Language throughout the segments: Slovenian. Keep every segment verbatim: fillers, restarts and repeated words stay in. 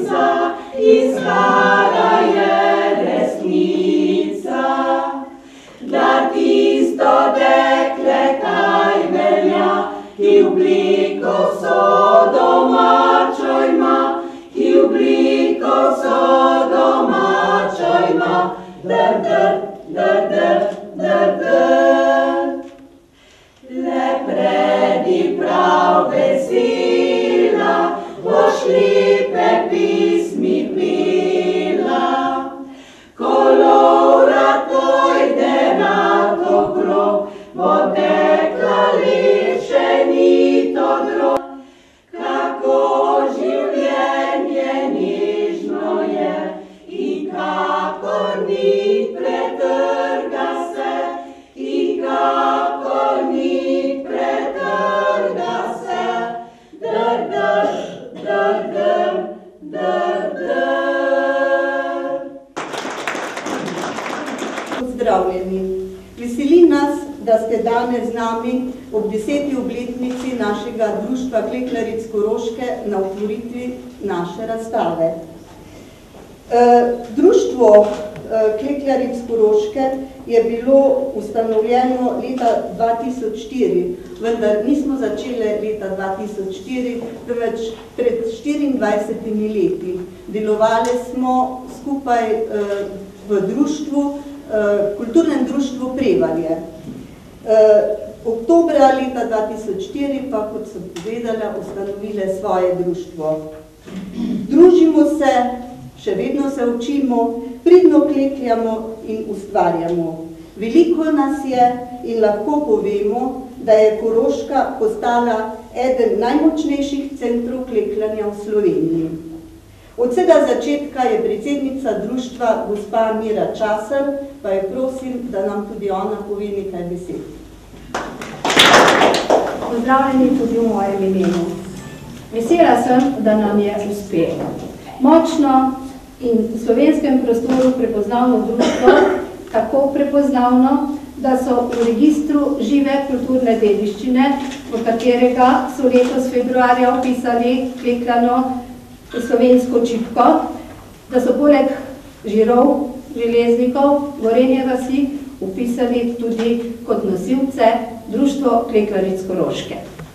resnica, izhaja je resnica. Da tisto dekle kaj velja, ki obliko vso domačo ima, ki obliko vso domačo ima. Dr, dr, dr, dr, dr. Le predi prav vesela, boš lepe pismi pila. Kolora pojde nad okrog, bo dekla lepše ni to drog. Kako življenje nežno je in kakor nit pretrga se, in kakor nit pretrga se. Dr, dr, dr, dr, dr, dr. Pozdravljeni. Veseli nas, da ste danes z nami ob deseti obletnici našega društva Klekljaric Koroške na otvoritvi naše razstave. Društvo Klekljaric Koroške je bilo ustanovljeno leta dva tisoč štiri, vendar nismo začeli leta dva tisoč štiri, temveč pred štiriindvajsetimi leti. Delovali smo skupaj v društvu, kulturnem društvu Prevalje. Oktobra leta dva tisoč štiri pa, kot sem povedala, ustanovile svoje društvo. Družimo se, še vedno se učimo, pridno klekljamo in ustvarjamo. Veliko nas je in lahko povemo, da je Koroška postala eden najmočnejših centrov klekljanja v Sloveniji. Od vsega začetka je predsednica društva gospa Mira Časar, pa jo prosim, da nam tudi ona pove nekaj besed. Pozdravljeni tudi v mojem imenu. Vesela sem, da nam je uspelo. Močno in v slovenskem prostoru prepoznavno društvo, tako prepoznavno, da so v registru žive kulturne dediščine, v katerega so letos februarja opisali klekljano slovensko čipko, da so poleg žirov, železnikov, Gorenje vasi upisali tudi kot nosilce Društvo Klekljaric Koroške.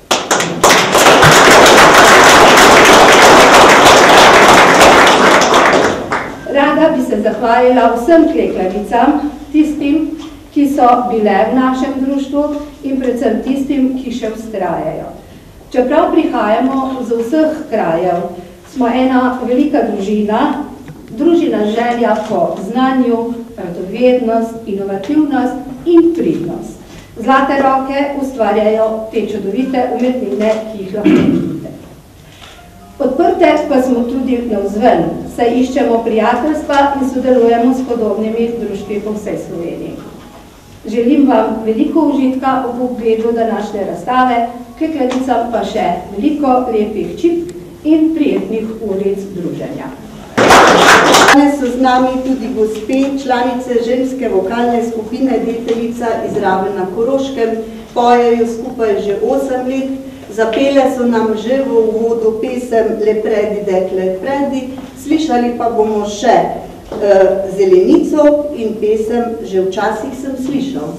Rada bi se zahvalila vsem klekljaricam, tistim, ki so bile v našem društvu in predvsem tistim, ki še vztrajajo. Čeprav prihajamo z vseh krajev, smo ena velika družina, družina želja po znanju, radovednost, inovativnost in pridnost. Zlate roke ustvarjajo te čudovite umetnine, ki jih lahko vidite. Odprte pa smo tudi navzven, saj iščemo prijateljstva in sodelujemo s podobnimi društvi po vsej Sloveniji. Želim vam veliko užitka ob ogledu današnje razstave, klekljaricam pa še veliko lepih čipk in prijetnih ulic druženja. Danes so z nami tudi gospe, članice ženske vokalne skupine Deteljica iz Raven na Koroškem, pojejo skupaj že osem let, zapele so nam že v uvodu pesem Le predi, dekle predi, slišali pa bomo še uh, Zelenico in pesem Že včasih sem slišal.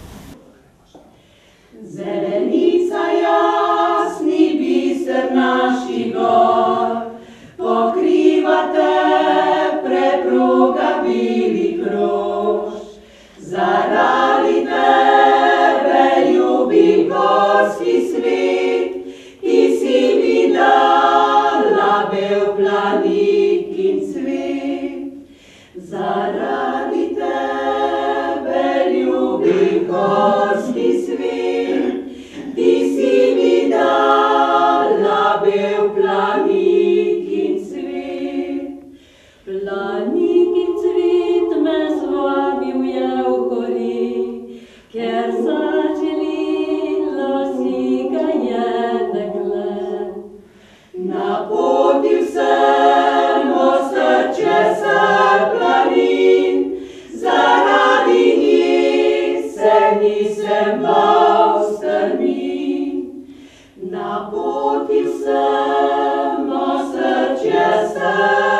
Zelenica jasni biser naših gor, pokriva te preproga belih rož. Zaradi tebe ljubim gorski svet, ti si mi dala bel planik in cvet. Zaradi tebe ljubim gorski svet, ti si mi dala bel planik in cvet. Planik in cvet me zvabil je v gori, ker zaželilo si ga je dekle. Na poti vsem osrče se planin, zaradi njih se nisem bal strmin. Na poti vsem osrče se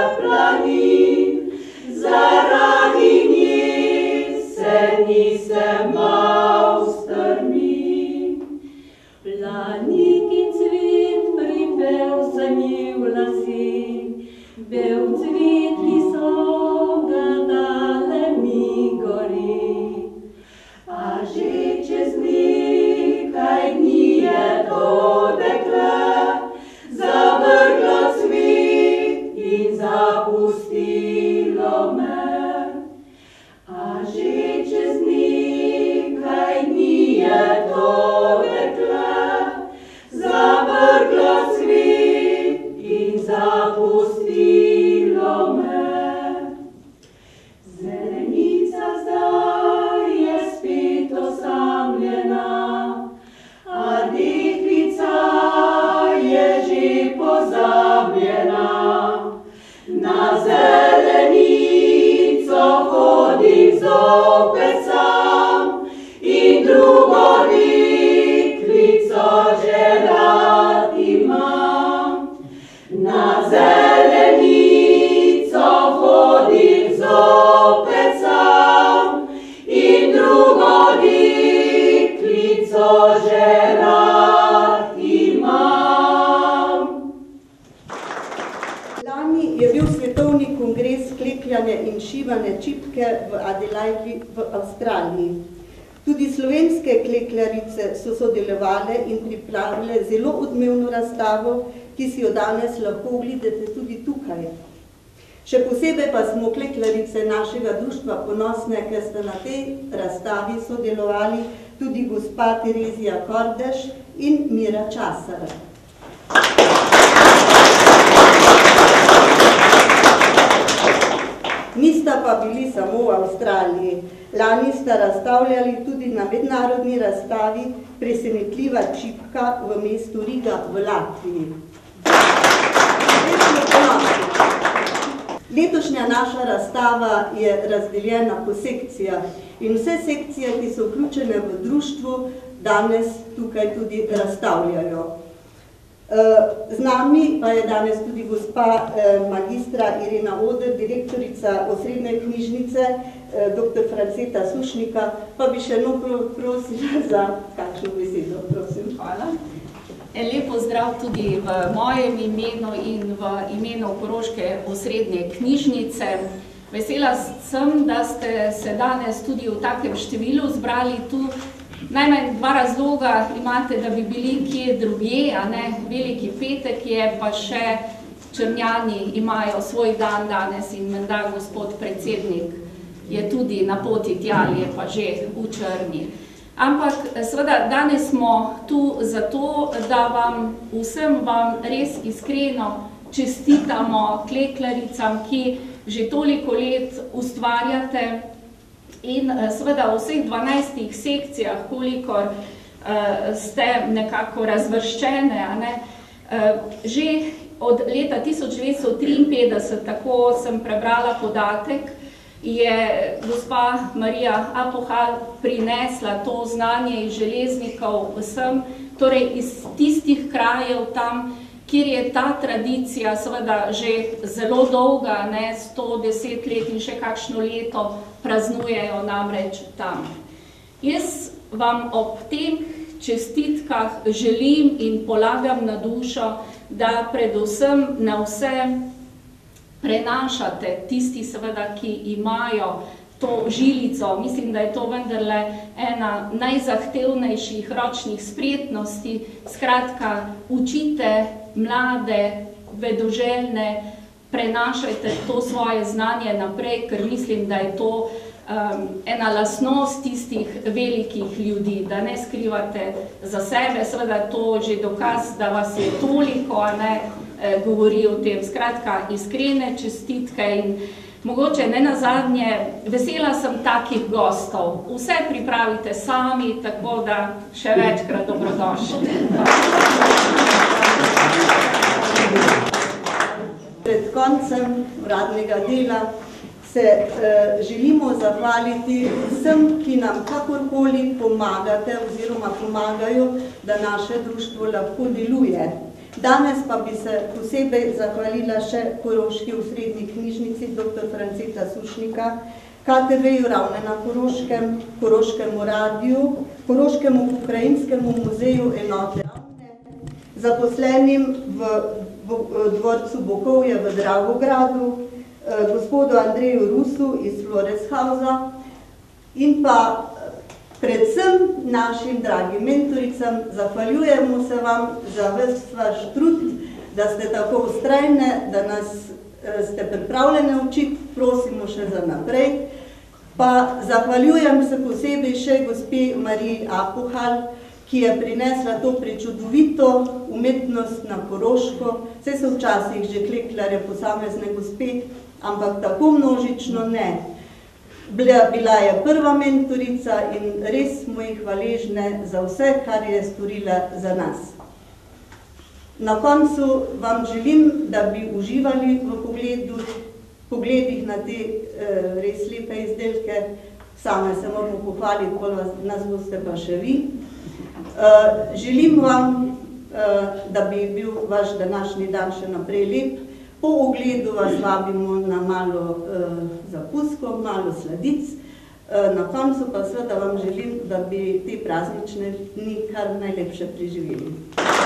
zelenico hodim zopet sam in drugo deklico že rad imam. Na zelenico hodim zopet sam in drugo deklico že rad imam. Lani je bil svetovni kongres klekljanja in šivanja čipke v Adelaidi v Avstraliji. Tudi slovenske klekljarice so sodelovale in pripravile zelo odmevno razstavo, ki si jo danes lahko ogledate tudi tukaj. Še posebej pa smo klekljarice našega društva ponosne, ker sta na tej razstavi sodelovali tudi gospa Terezija Kordeš in Mira Časar. Nista pa bili samo v Avstraliji. Lani sta razstavljali tudi na mednarodni razstavi Presenetljiva čipka v mestu Riga v Latviji. Letošnja naša razstava je razdeljena po sekcijah in vse sekcije, ki so vključene v društvu, danes tukaj tudi razstavljajo. Z nami pa je danes tudi gospa magistra Irena Oder, direktorica osrednje knjižnice, doktor Franceta Sušnika, pa bi še eno prosila za kakšno besedo, prosim. Hvala. Lep pozdrav tudi v mojem imenu in v imenu Koroške osrednje knjižnice. Vesela sem, da ste se danes tudi v takem številu zbrali tu. Najmanj dva razloga imate, da bi bili kje drugje, a ne? Veliki petek je, pa še Črnjani imajo svoj dan danes in menda gospod predsednik je tudi na poti tja, je pa že v Črni. Ampak seveda danes smo tu zato, da vam vsem vam res iskreno čestitamo kleklaricam, ki že toliko let ustvarjate in seveda v vseh dvanajstih sekcijah, kolikor ste nekako razvrščene, a ne, že od leta tisoč devetsto triinpetdeset, tako sem prebrala podatek, je gospa Marija Apohal prinesla to znanje iz železnikov vsem, torej iz tistih krajev tam, kjer je ta tradicija seveda že zelo dolga, ne, sto deset let in še kakšno leto praznujejo namreč tam. Jaz vam ob teh čestitkah želim in polagam na dušo, da predvsem na vse prenašate tisti seveda, ki imajo to žilico. Mislim, da je to vendarle ena najzahtevnejših ročnih spretnosti. Skratka, učite mlade, vedoželjne, prenašajte to svoje znanje naprej, ker mislim, da je to um, ena lastnost tistih velikih ljudi, da ne skrivate za sebe. Seveda je to že dokaz, da vas je toliko, a ne, govori o tem. Skratka, iskrene čestitke in mogoče ne nazadnje, vesela sem takih gostov. Vse pripravite sami, tako da še večkrat dobrodošli. Pred koncem uradnega dela se eh, želimo zahvaliti vsem, ki nam kakorkoli pomagate oziroma pomagajo, da naše društvo lahko deluje. Danes pa bi se posebej zahvalila še Koroški osrednji knjižnici doktor Franceta Sušnika, K T V-ju Ravne na Koroškem, Koroškemu radiju, Koroškemu pokrajinskemu muzeju enote Ravne, zaposlenim v, v, v dvorcu Bokovje v Dravogradu, eh, gospodu Andreju Rusu iz Floreshausa in pa predvsem našim dragim mentoricam. Zahvaljujemo se vam za ves vaš trud, da ste tako vztrajne, da nas ste pripravljene učiti, prosimo še za naprej. Pa zahvaljujem se posebej še gospe Mariji Apohal, ki je prinesla to prečudovito umetnost na Koroško. Vse so včasih že klekljare posamezne gospe, ampak tako množično ne. Bila, bila je prva mentorica in res smo jih hvaležne za vse, kar je storila za nas. Na koncu vam želim, da bi uživali v pogledu pogledih na te uh, res lepe izdelke. Same se moramo pohvaliti, pol vas, nas boste pa še vi. Uh, želim vam, uh, da bi bil vaš današnji dan še naprej lep. Po ogledu vas vabimo na malo uh, zapuskov, malo sladic. Uh, na koncu pa seveda vam želim, da bi te praznične dni kar najlepše preživeli.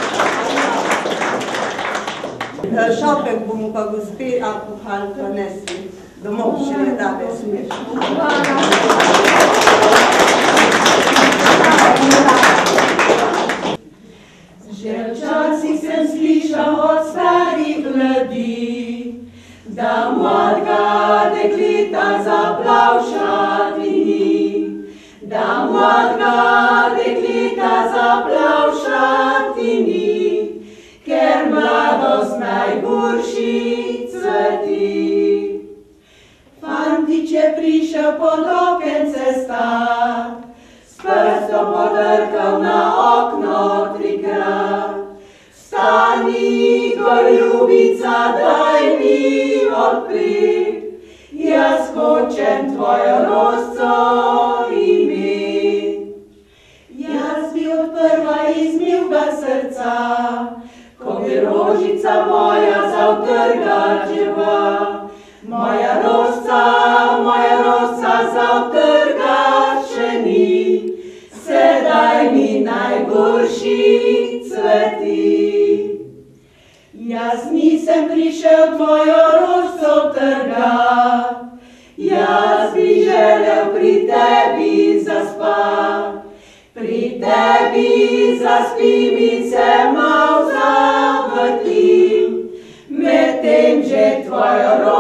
Uh, šopek bomo pa gospe alkohol pa nesli domov, še ne dabe smešno. Že včasih sem slišal od starih ljudi, da mladega dekleta zaplavšati ni, da mladega dekleta zaplavšati ni, ker mladost najgorši cveti. Fantič je prišel pod okence star, s prstom podrkal na okno trikrat. Vstani, goljubica, daj mi odpri, jaz hočem tvojo rožco imet. Jaz bi odprla iz milega srca, ko bi rožica moja zautrgačeva. Moja rožca, moja rožca zautrgač še ni, sedaj mi najgorši cveti. Jaz nisem prišel tvojo rožco trgat, jaz bi želel pri tebi zaspat. Pri tebi zaspim in se mal zavrtim, medtem že tvojo rožco